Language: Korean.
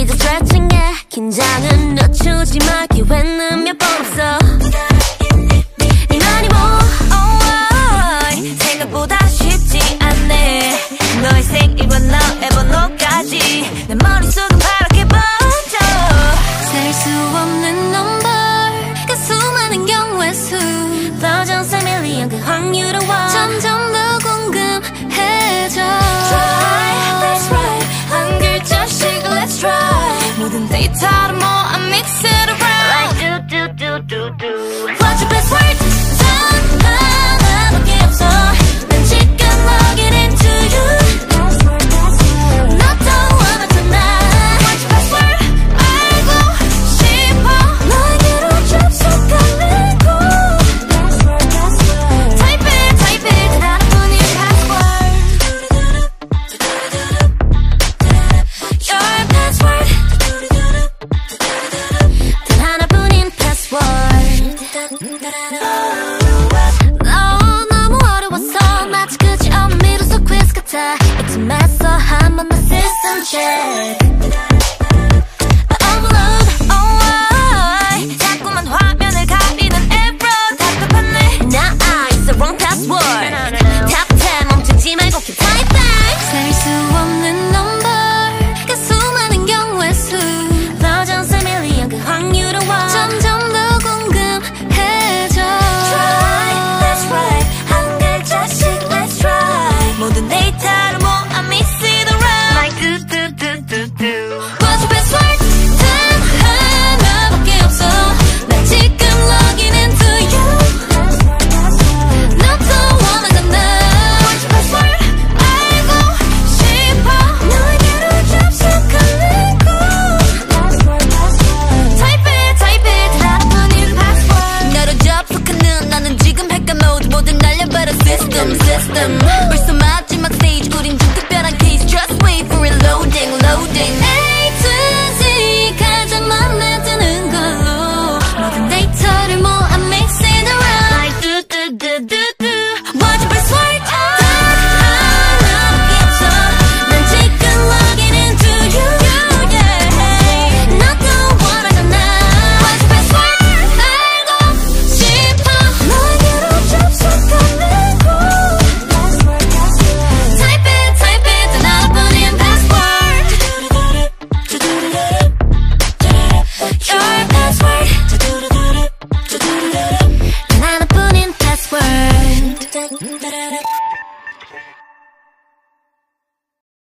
이제 stretching해. 긴장은 늦추지 마. 기회는 몇 번 없어. 네 말이 뭐 생각보다 쉽지 않네. 너의 생일과 너의 번호까지 내 머릿속은 파랗게 번져. 셀 수 없는 넘버, 그 수많은 경우의 수. Thousands of million, 그 확률은 점점 더 궁금해져. Try, that's right. 한 글자씩 let's try. 모든 데이터를 모아 mix it around. Like do. What's your password? 단 하나밖에 없어. 난 지금 login into you. 너 또 원하잖아. What's your password? 알고 싶어. 너에게로 접속하는 곳. Type it. 하나뿐인 password. Your password. 단 하나뿐인 password. 너무 어려웠어. 마치 끝이 없는 미로속 quiz 같아.